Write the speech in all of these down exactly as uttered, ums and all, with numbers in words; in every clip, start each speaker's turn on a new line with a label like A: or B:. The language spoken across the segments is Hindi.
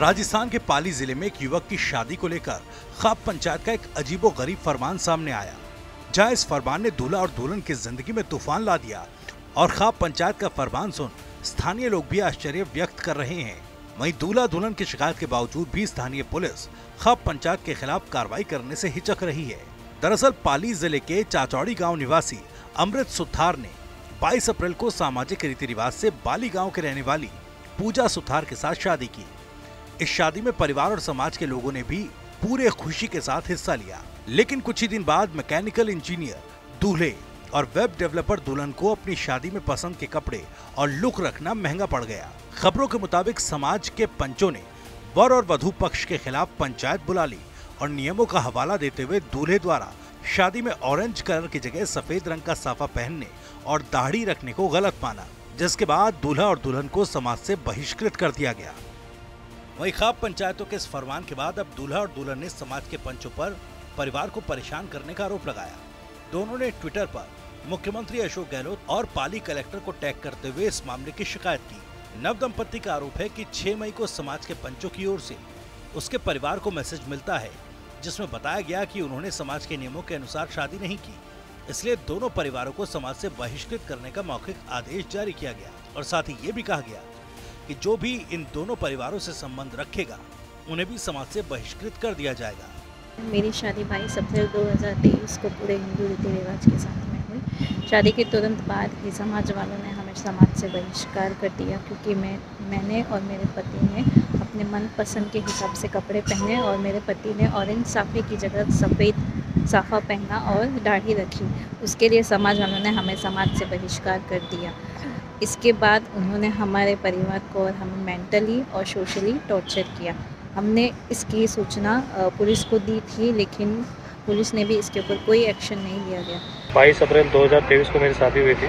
A: राजस्थान के पाली जिले में एक युवक की शादी को लेकर खाप पंचायत का एक अजीबोगरीब फरमान सामने आया, जहां इस फरमान ने दूल्हा और दुल्हन की जिंदगी में तूफान ला दिया। और खाप पंचायत का फरमान सुन स्थानीय लोग भी आश्चर्य व्यक्त कर रहे हैं। वहीं दूल्हा दुल्हन की शिकायत के बावजूद भी स्थानीय पुलिस खाप पंचायत के खिलाफ कार्रवाई करने से हिचक रही है। दरअसल पाली जिले के चाचौड़ी गाँव निवासी अमृत सुथार ने बाईस अप्रैल को सामाजिक रीति रिवाज से बाली गाँव के रहने वाली पूजा सुथार के साथ शादी की। इस शादी में परिवार और समाज के लोगों ने भी पूरे खुशी के साथ हिस्सा लिया, लेकिन कुछ ही दिन बाद मैकेनिकल इंजीनियर दूल्हे और वेब डेवलपर दुल्हन को अपनी शादी में पसंद के कपड़े और लुक रखना महंगा पड़ गया। खबरों के मुताबिक समाज के पंचों ने वर और वधू पक्ष के खिलाफ पंचायत बुला ली और नियमों का हवाला देते हुए दूल्हे द्वारा शादी में ऑरेंज कलर की जगह सफेद रंग का साफा पहनने और दाढ़ी रखने को गलत माना, जिसके बाद दूल्हा और दुल्हन को समाज से बहिष्कृत कर दिया गया। वहीं खाप पंचायतों के इस फरमान के बाद अब दूल्हा और दुल्हन ने समाज के पंचों पर परिवार को परेशान करने का आरोप लगाया। दोनों ने ट्विटर पर मुख्यमंत्री अशोक गहलोत और पाली कलेक्टर को टैग करते हुए इस मामले की शिकायत की। नव दंपति का आरोप है कि छह मई को समाज के पंचों की ओर से उसके परिवार को मैसेज मिलता है, जिसमें बताया गया कि उन्होंने समाज के नियमों के अनुसार शादी नहीं की, इसलिए दोनों परिवारों को समाज से बहिष्कृत करने का मौखिक आदेश जारी किया गया। और साथ ही ये भी कहा गया कि जो भी इन दोनों परिवारों से संबंध रखेगा उन्हें भी समाज से बहिष्कृत कर दिया जाएगा।
B: मेरी शादी बाईस अप्रैल दो हज़ार तेईस को पूरे हिंदू रीति रिवाज के साथ में हुई। शादी के तुरंत बाद ही समाज वालों ने हमें समाज से बहिष्कार कर दिया, क्योंकि मैं मैंने और मेरे पति ने अपने मन पसंद के हिसाब से कपड़े पहने और मेरे पति ने ऑरेंज साफे की जगह सफ़ेद साफा पहना और दाढ़ी रखी। उसके लिए समाज वालों ने हमें समाज से बहिष्कार कर दिया। इसके बाद उन्होंने हमारे परिवार को और हमें मेंटली और सोशली टॉर्चर किया। हमने इसकी सूचना पुलिस को दी थी, लेकिन पुलिस ने भी इसके ऊपर कोई एक्शन नहीं लिया गया।
C: बाईस अप्रैल दो हज़ार तेईस को मेरी शादी हुई थी।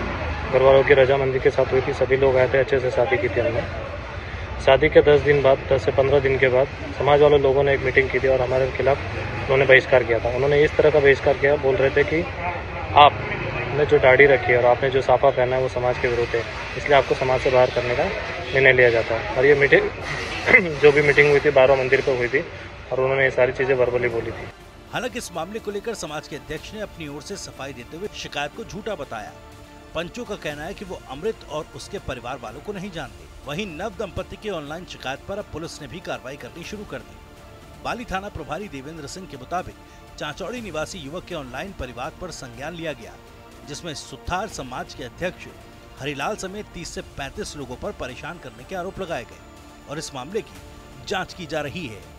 C: घर वालों की रजामंदी के साथ हुई थी। सभी लोग आए थे, अच्छे से शादी की थी हमने। शादी के दस दिन बाद दस से पंद्रह दिन के बाद समाज वाले लोगों ने एक मीटिंग की थी और हमारे खिलाफ उन्होंने बहिष्कार किया था। उन्होंने इस तरह का बहिष्कार किया, बोल रहे थे कि आपने जो दाढ़ी रखी है और आपने जो साफा पहना है वो समाज के विरुद्ध है, इसलिए आपको समाज से बाहर करने का निर्णय लिया जाता है। और ये मीटिंग जो भी मीटिंग हुई थी बारह मंदिर पर हुई थी और उन्होंने ये सारी चीजें वर्बली बोली थी।
A: हालांकि इस मामले को लेकर समाज के अध्यक्ष ने अपनी ओर से सफाई देते हुए शिकायत को झूठा बताया। पंचों का कहना है कि वो अमृत और उसके परिवार वालों को नहीं जानते। वहीं नव दंपति की ऑनलाइन शिकायत पर अब पुलिस ने भी कार्रवाई करनी शुरू कर दी। बाली थाना प्रभारी देवेंद्र सिंह के मुताबिक चाचौड़ी निवासी युवक के ऑनलाइन परिवार पर संज्ञान लिया गया, जिसमें सुथार समाज के अध्यक्ष हरिलाल समेत तीस से पैंतीस लोगों पर परेशान करने के आरोप लगाए गए और इस मामले की जांच की जा रही है।